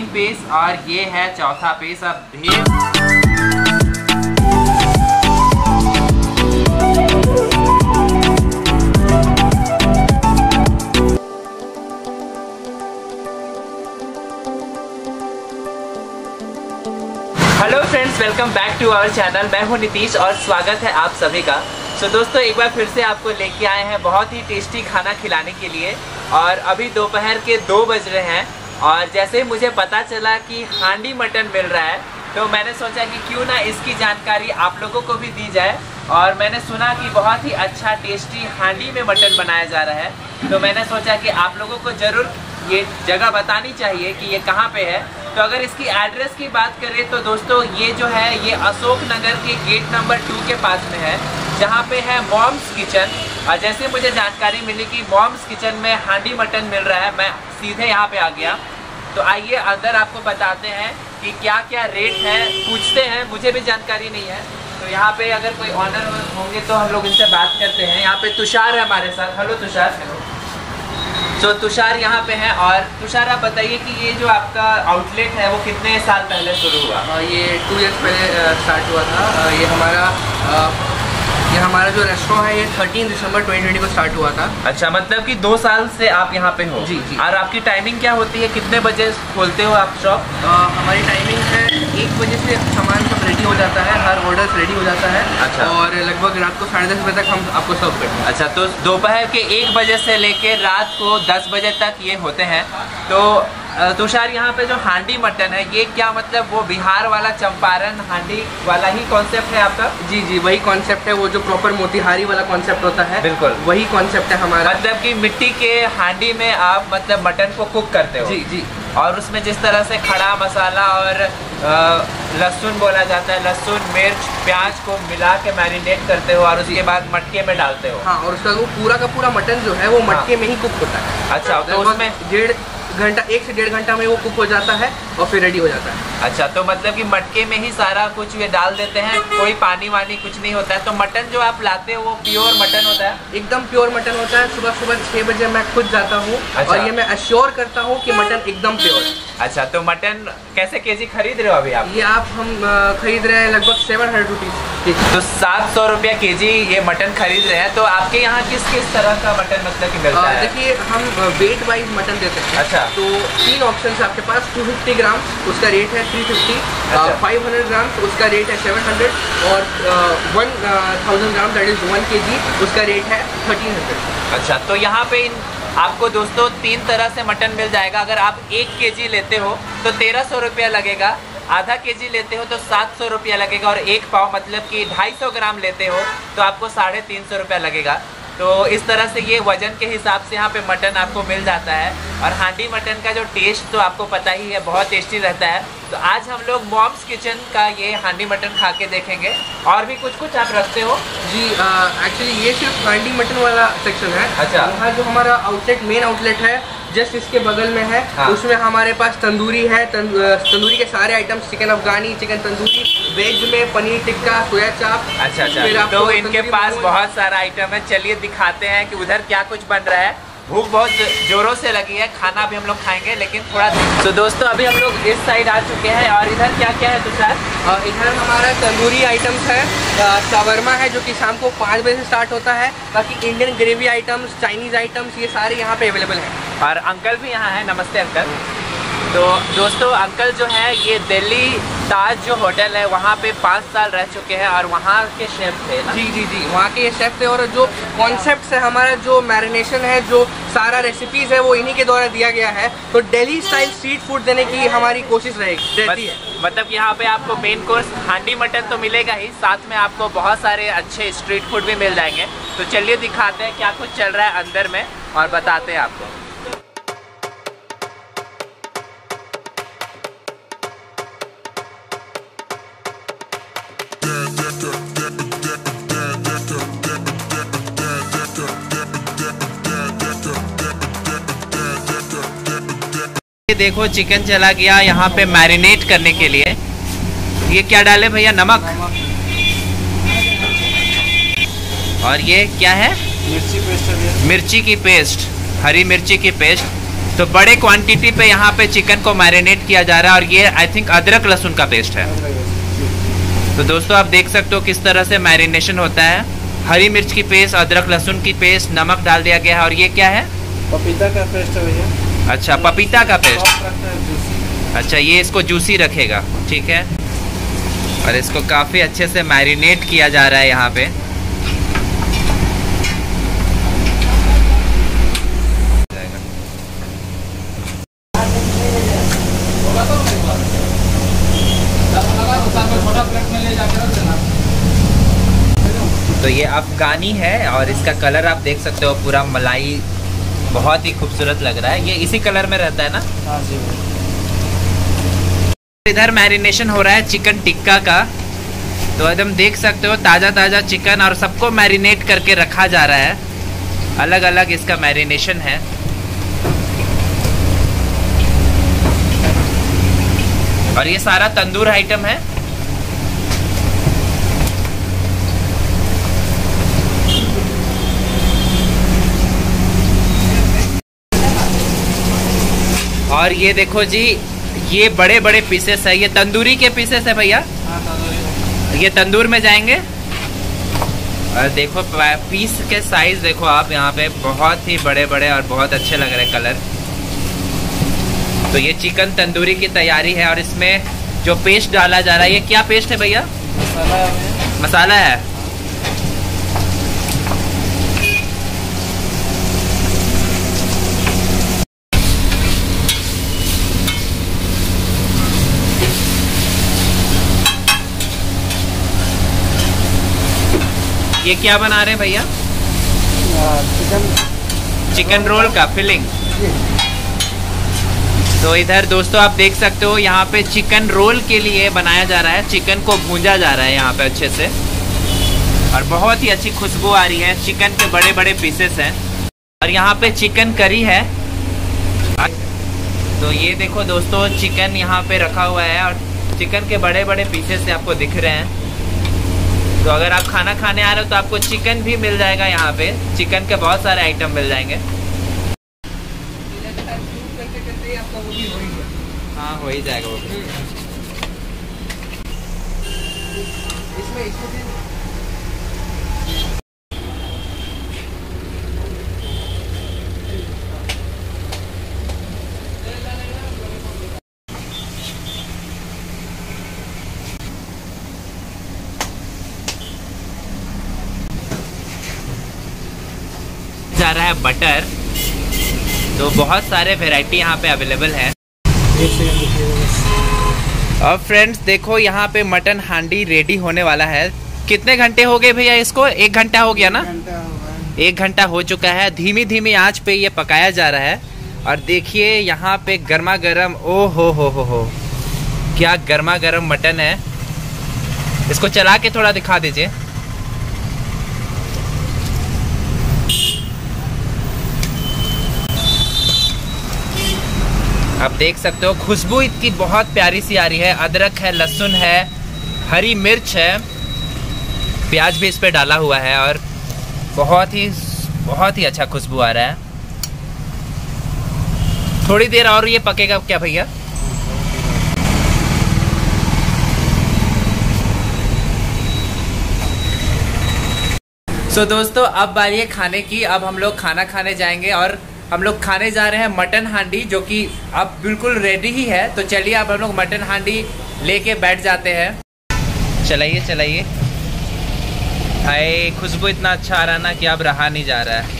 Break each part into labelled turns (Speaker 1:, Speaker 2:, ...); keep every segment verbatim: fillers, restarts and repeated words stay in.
Speaker 1: Piece और ये है चौथा पीस। अब ढेर hello friends, welcome back to our channel. मैं हूं नीतीश और स्वागत है आप सभी का। सो so, दोस्तों एक बार फिर से आपको लेके आए हैं बहुत ही टेस्टी खाना खिलाने के लिए। और अभी दोपहर के दो बज रहे हैं और जैसे ही मुझे पता चला कि हांडी मटन मिल रहा है तो मैंने सोचा कि क्यों ना इसकी जानकारी आप लोगों को भी दी जाए। और मैंने सुना कि बहुत ही अच्छा टेस्टी हांडी में मटन बनाया जा रहा है, तो मैंने सोचा कि आप लोगों को ज़रूर ये जगह बतानी चाहिए कि ये कहाँ पे है। तो अगर इसकी एड्रेस की बात करें तो दोस्तों ये जो है ये अशोक नगर के गेट नंबर टू के पास में है, जहाँ पे है मॉम्स किचन। और जैसे मुझे जानकारी मिली कि मॉम्स किचन में हांडी मटन मिल रहा है, मैं सीधे यहाँ पे आ गया। तो आइए अंदर आपको बताते हैं कि क्या क्या रेट है, पूछते हैं, मुझे भी जानकारी नहीं है। तो यहाँ पे अगर कोई ऑनर होंगे तो हम लोग इनसे बात करते हैं। यहाँ पे तुषार है हमारे साथ। हेलो तुषार। हेलो। तो तुषार यहाँ पे है। और तुषार आप बताइए कि ये जो आपका आउटलेट है वो कितने साल पहले शुरू हुआ?
Speaker 2: आ, ये टू इयर्स पहले स्टार्ट हुआ था। आ, ये हमारा आ, ये हमारा जो रेस्टोरेंट है ये थर्टीन दिसंबर ट्वेंटी ट्वेंटी को स्टार्ट हुआ था।
Speaker 1: अच्छा, मतलब कि दो साल से आप यहाँ पे हो?
Speaker 2: जी जी।
Speaker 1: और आपकी टाइमिंग क्या होती है, कितने बजे खोलते हो आप शॉप?
Speaker 2: हमारी टाइमिंग है एक बजे से सामान सब रेडी हो जाता है, हर ऑर्डर रेडी हो जाता है। अच्छा। और लगभग रात को साढ़े दस बजे तक हम आपको सर्व करते हैं।
Speaker 1: अच्छा, तो दोपहर के एक बजे से लेके रात को दस बजे तक ये होते हैं। तो तुषार यहाँ पे जो हांडी मटन है ये क्या मतलब वो बिहार वाला चंपारण हांडी वाला ही कॉन्सेप्ट है आपका?
Speaker 2: जी जी, वही कॉन्सेप्ट है, वो जो प्रॉपर मोतिहारी वाला कॉन्सेप्ट होता है,
Speaker 1: बिल्कुल
Speaker 2: वही कॉन्सेप्ट है हमारा।
Speaker 1: मतलब कि मिट्टी के हांडी में आप मतलब मटन को कुक करते हो?
Speaker 2: जी जी।
Speaker 1: और उसमें जिस तरह से खड़ा मसाला और लहसुन बोला जाता है, लहसुन मिर्च प्याज को मिला के मैरिनेट करते हो और उसके बाद मटके में डालते हो?
Speaker 2: हाँ, और उसका वो पूरा का पूरा मटन जो है वो मटके में ही कुक होता है।
Speaker 1: अच्छा, तो उसमें
Speaker 2: डेढ़ घंटा एक से डेढ़ घंटा में वो कुक हो जाता है और फिर रेडी हो जाता है।
Speaker 1: अच्छा, तो मतलब कि मटके में ही सारा कुछ ये डाल देते हैं, कोई पानी वानी कुछ नहीं होता है? तो मटन जो आप लाते हो वो प्योर मटन होता है?
Speaker 2: एकदम प्योर मटन होता है। सुबह सुबह छः बजे मैं खुद जाता हूँ। अच्छा। और ये मैं अश्योर करता हूँ कि मटन एकदम प्योर है।
Speaker 1: अच्छा, तो मटन कैसे केजी खरीद रहे हो अभी आप?
Speaker 2: ये आप हम खरीद रहे हैं लगभग सेवन हंड्रेड रुपीज़।
Speaker 1: तो सात सौ रुपया के जी ये मटन खरीद रहे हैं। तो आपके यहाँ किस किस तरह का मटन मतलब कि मिलता है?
Speaker 2: देखिए, हम वेट वाइज मटन देते हैं।
Speaker 1: अच्छा।
Speaker 2: तो तीन ऑप्शन है आपके पास। टू फिफ्टी ग्राम उसका रेट है three fifty. Five hundred gram उसका रेट है सेवन हंड्रेड। और one thousand gram that is one K G उसका रेट है थर्टीन हंड्रेड।
Speaker 1: अच्छा, तो यहाँ पे इन आपको दोस्तों तीन तरह से मटन मिल जाएगा। अगर आप एक के जी लेते हो तो तेरह सौ रुपया लगेगा, आधा के जी लेते हो तो सात सौ रुपया लगेगा, और एक पाव मतलब कि ढाई सौ ग्राम लेते हो तो आपको साढ़े तीन सौ रुपया लगेगा। तो इस तरह से ये वजन के हिसाब से यहाँ पे मटन आपको मिल जाता है। और हांडी मटन का जो टेस्ट तो आपको पता ही है, बहुत टेस्टी रहता है। तो आज हम लोग मॉम्स किचन का ये हांडी मटन खा के देखेंगे। और भी कुछ कुछ आप रखते हो?
Speaker 2: जी, एक्चुअली ये सिर्फ हांडी मटन वाला सेक्शन है।
Speaker 1: अच्छा।
Speaker 2: वहाँ जो हमारा आउटलेट मेन आउटलेट है जस्ट इसके बगल में है। हाँ। उसमें हमारे पास तंदूरी है, तंदूरी के सारे items, chicken Afghani, chicken tandoori, veg में पनीर टिक्का, सोया चाप।
Speaker 1: अच्छा अच्छा, तो इनके पास बहुत सारा आइटम है। चलिए दिखाते हैं कि उधर क्या कुछ बन रहा है। भूख बहुत जोरों से लगी है, खाना भी हम लोग खाएंगे लेकिन थोड़ा। तो दोस्तों अभी हम लोग इस साइड आ चुके हैं। और इधर क्या क्या है तुषार?
Speaker 2: इधर हमारा तंदूरी आइटम्स है, शावरमा है जो कि शाम को पाँच बजे से स्टार्ट होता है। बाकी Indian gravy items, Chinese items, ये सारे यहाँ पे अवेलेबल हैं।
Speaker 1: और अंकल भी यहाँ है। नमस्ते अंकल। तो दोस्तों अंकल जो है ये दिल्ली ताज जो होटल है वहाँ पे पाँच साल रह चुके हैं और वहाँ के शेफ थे ना?
Speaker 2: जी जी जी, वहाँ के ये शेफ थे। और जो कॉन्सेप्ट है हमारा, जो मैरिनेशन है, जो सारा रेसिपीज़ है वो इन्हीं के द्वारा दिया गया है। तो दिल्ली स्टाइल स्ट्रीट फूड देने की हमारी कोशिश रहेगी रहती है।
Speaker 1: मतलब यहाँ पे आपको मेन कोर्स हांडी मटन तो मिलेगा ही, साथ में आपको बहुत सारे अच्छे स्ट्रीट फूड भी मिल जाएंगे। तो चलिए दिखाते हैं क्या कुछ चल रहा है अंदर में और बताते हैं आपको। देखो चिकन चला गया यहाँ पे मैरिनेट करने के लिए। ये क्या डाले भैया? नमक। और ये क्या है?
Speaker 3: मिर्ची पेस्ट है।
Speaker 1: मिर्ची की पेस्ट, हरी मिर्ची की पेस्ट। तो बड़े क्वांटिटी पे यहाँ पे चिकन को मैरिनेट किया जा रहा है, और ये आई थिंक अदरक लहसुन का पेस्ट है। तो दोस्तों आप देख सकते हो किस तरह से मैरिनेशन होता है। हरी मिर्च की पेस्ट, अदरक लहसुन की पेस्ट, नमक डाल दिया गया है। और ये क्या है?
Speaker 3: पपीता का पेस्ट है भैया।
Speaker 1: अच्छा, पपीता का पेस्ट। अच्छा, ये इसको जूसी रखेगा, ठीक है। और इसको काफ़ी अच्छे से मैरिनेट किया जा रहा है यहाँ पे। तो ये अफगानी है और इसका कलर आप देख सकते हो, पूरा मलाई, बहुत ही खूबसूरत लग रहा है। ये इसी कलर में रहता है ना?
Speaker 3: हाँ जी।
Speaker 1: इधर मैरिनेशन हो रहा है चिकन टिक्का का। तो एकदम देख सकते हो ताज़ा ताज़ा चिकन, और सबको मैरिनेट करके रखा जा रहा है। अलग अलग इसका मैरिनेशन है। और ये सारा तंदूर आइटम है। और ये देखो जी, ये बड़े बड़े पीसेस है। ये तंदूरी के पीसेस है भैया।
Speaker 3: हाँ, तंदूरी।
Speaker 1: ये तंदूर में जाएंगे। और देखो पीस के साइज देखो आप, यहाँ पे बहुत ही बड़े बड़े और बहुत अच्छे लग रहे कलर। तो ये चिकन तंदूरी की तैयारी है। और इसमें जो पेस्ट डाला जा रहा है, ये क्या पेस्ट है भैया?
Speaker 3: मसाला है।
Speaker 1: मसाला है। ये क्या बना रहे हैं भैया?
Speaker 3: चिकन
Speaker 1: चिकन रोल का फिलिंग। तो इधर दोस्तों आप देख सकते हो, यहाँ पे चिकन रोल के लिए बनाया जा रहा है। चिकन को भूंजा जा रहा है यहाँ पे अच्छे से, और बहुत ही अच्छी खुशबू आ रही है। चिकन के बड़े बड़े पीसेस हैं। और यहाँ पे चिकन करी है। तो ये देखो दोस्तों, चिकन यहाँ पे रखा हुआ है, और चिकन के बड़े बड़े पीसेस से आपको दिख रहे हैं। तो अगर आप खाना खाने आ रहे हो तो आपको चिकन भी मिल जाएगा यहाँ पे। चिकन के बहुत सारे आइटम मिल जाएंगे। हाँ, हो ही जाएगा वो भी।
Speaker 2: इसमें इसमें भी
Speaker 1: जा रहा है बटर। तो बहुत सारे वैरायटी यहाँ पे अवेलेबल है। अब फ्रेंड्स देखो, यहाँ पे मटन हांडी रेडी होने वाला है। कितने घंटे हो गए भैया इसको? एक घंटा हो गया ना? एक घंटा हो चुका है। धीमी धीमी आंच पे ये पकाया जा रहा है। और देखिए यहाँ पे गर्मा गर्म, ओ हो हो हो हो क्या गर्मा गर्म मटन है। इसको चला के थोड़ा दिखा दीजिए। आप देख सकते हो खुशबू इसकी बहुत प्यारी सी आ रही है। अदरक है, लहसुन है, हरी मिर्च है, प्याज भी इस पे डाला हुआ है, और बहुत ही बहुत ही अच्छा खुशबू आ रहा है। थोड़ी देर और ये पकेगा क्या भैया? सो so, दोस्तों अब बारी है खाने की। अब हम लोग खाना खाने जाएंगे, और हम लोग खाने जा रहे हैं मटन हांडी, जो कि अब बिल्कुल रेडी ही है। तो चलिए अब हम लोग मटन हांडी लेके बैठ जाते हैं। चलाइए चलाइए। हाय, खुशबू इतना अच्छा आ रहा है ना कि अब रहा नहीं जा रहा है।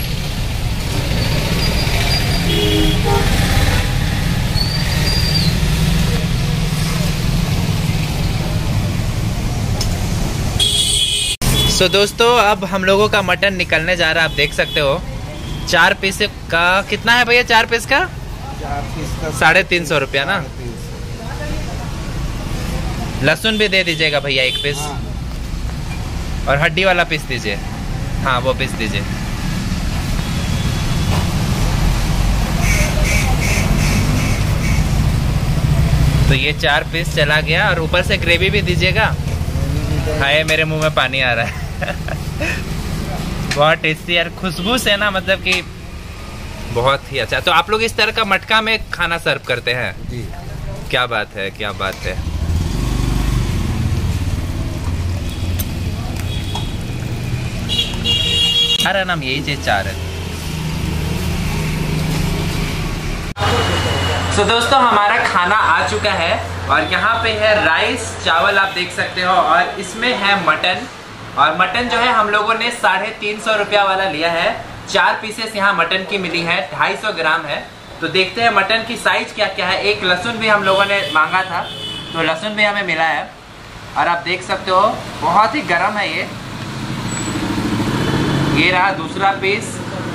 Speaker 1: सो so, दोस्तों अब हम लोगों का मटन निकलने जा रहा है। आप देख सकते हो चार पीस का कितना है भैया? चार पीस का
Speaker 3: चार पीस का
Speaker 1: साढ़े तीन सौ रुपया ना। लहसुन भी दे दीजिएगा भैया एक पीस।
Speaker 3: हाँ।
Speaker 1: और हड्डी वाला पीस दीजिए। हाँ वो पीस दीजिए। तो ये चार पीस चला गया, और ऊपर से ग्रेवी भी दीजिएगा। हाय, मेरे मुंह में पानी आ रहा है। बहुत टेस्टी यार, खुशबू से ना मतलब कि बहुत ही अच्छा। तो आप लोग इस तरह का मटका में खाना सर्व करते हैं?
Speaker 3: जी।
Speaker 1: क्या बात है, क्या बात है। अरे नाम यही चीज चाह रहे। तो दोस्तों हमारा खाना आ चुका है और यहाँ पे है राइस चावल आप देख सकते हो, और इसमें है मटन। और मटन जो है हम लोगों ने साढ़े तीन सौ रुपया वाला लिया है। चार पीसेस यहाँ मटन की मिली है, ढाई सौ ग्राम है। तो देखते हैं मटन की साइज क्या क्या है। एक लहसुन भी हम लोगों ने मांगा था, तो लहसुन भी हमें मिला है। और आप देख सकते हो बहुत ही गर्म है ये। ये रहा दूसरा पीस,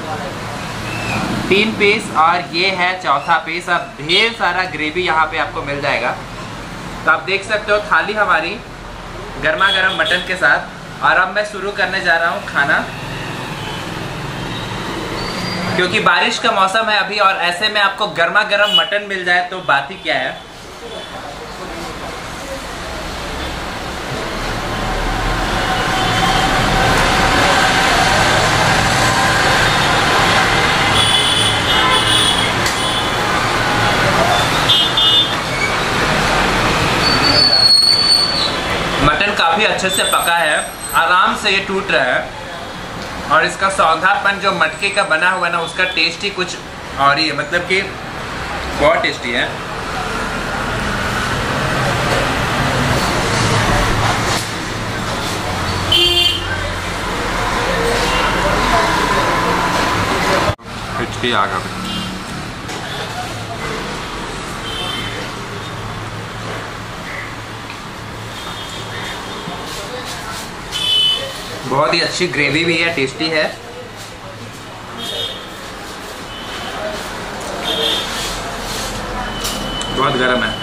Speaker 1: तीन पीस, और ये है चौथा पीस। अब ढेर सारा ग्रेवी यहाँ पे आपको मिल जाएगा। तो आप देख सकते हो थाली हमारी गर्मा गर्म मटन के साथ। और अब मैं शुरू करने जा रहा हूँ खाना, क्योंकि बारिश का मौसम है अभी, और ऐसे में आपको गर्मा गर्म मटन मिल जाए तो बात ही क्या है। मटन काफी अच्छे से पका है, आराम से ये टूट रहा है। और इसका सौंधापन जो मटके का बना हुआ है ना, उसका टेस्ट ही कुछ और ही है, मतलब कि बहुत टेस्टी है। हिचकी आ गई। बहुत ही अच्छी ग्रेवी भी है, टेस्टी है। बहुत गर्म है।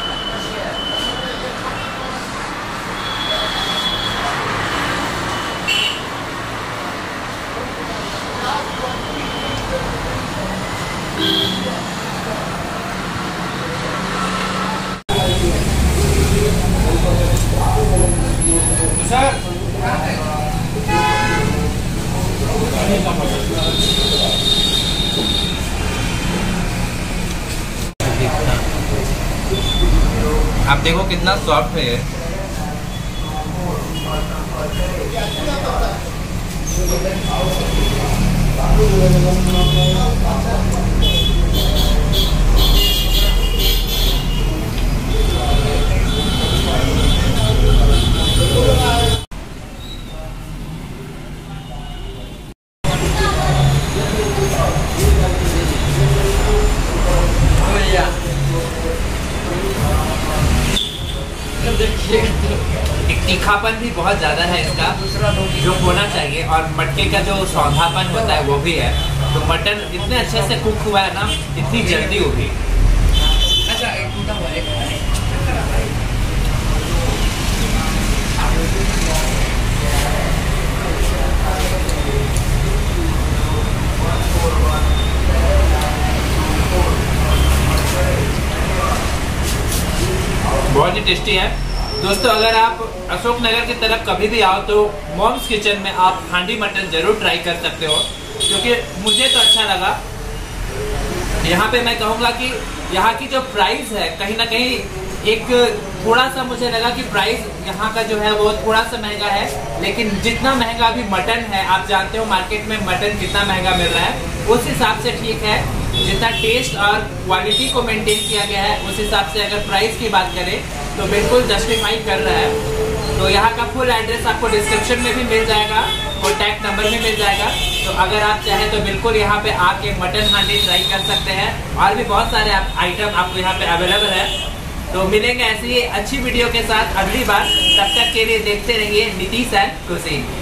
Speaker 1: आप देखो कितना सॉफ्ट है ये। तीखापन भी बहुत ज़्यादा है इसका, जो होना चाहिए, और मटके का जो सौंधापन होता है वो भी है। तो मटन इतने अच्छे से कुक हुआ है ना, इतनी जल्दी हो गई। बहुत ही टेस्टी है दोस्तों। अगर आप अशोक नगर की तरफ कभी भी आओ तो मॉम्स किचन में आप हांडी मटन जरूर ट्राई कर सकते हो, क्योंकि मुझे तो अच्छा लगा। यहाँ पे मैं कहूँगा कि यहाँ की जो प्राइस है, कहीं ना कहीं एक थोड़ा सा मुझे लगा कि प्राइस यहाँ का जो है वो थोड़ा सा महंगा है, लेकिन जितना महंगा अभी मटन है, आप जानते हो मार्केट में मटन कितना महंगा मिल रहा है, उस हिसाब से ठीक है। जितना टेस्ट और क्वालिटी को मेंटेन किया गया है, उस हिसाब से अगर प्राइस की बात करें तो बिल्कुल जस्टिफाई कर रहा है। तो यहाँ का फुल एड्रेस आपको डिस्क्रिप्शन में भी मिल जाएगा, कॉन्टैक्ट नंबर भी मिल जाएगा। तो अगर आप चाहें तो बिल्कुल यहाँ पे आके मटन हांडी ट्राई कर सकते हैं। और भी बहुत सारे आइटम आपको यहाँ पे अवेलेबल है। तो मिलेंगे ऐसी ही अच्छी वीडियो के साथ अगली बार। तब तक के लिए देखते रहिए नीतीश एंड कुसीन।